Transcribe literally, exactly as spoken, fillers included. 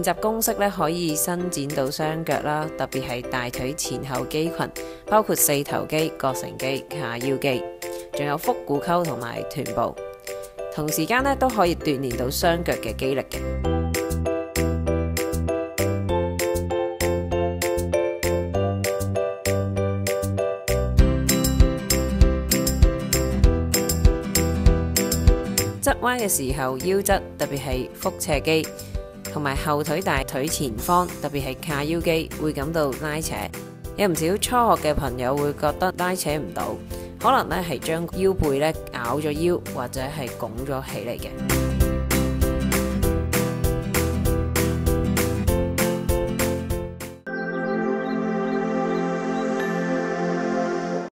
練習公式咧可以伸展到雙腳啦，特別係大腿前後肌群，包括四頭肌、膕繩肌、下腰肌，仲有腹股溝同埋臀部。同時間咧都可以鍛鍊到雙腳嘅肌力嘅。側彎嘅時候，腰側特別係腹斜肌同埋後腿大腿前方，特別係髂腰肌會感到拉扯。有唔少初學嘅朋友會覺得拉扯唔到，可能咧係將腰背咧拗咗腰或者係拱咗起嚟嘅。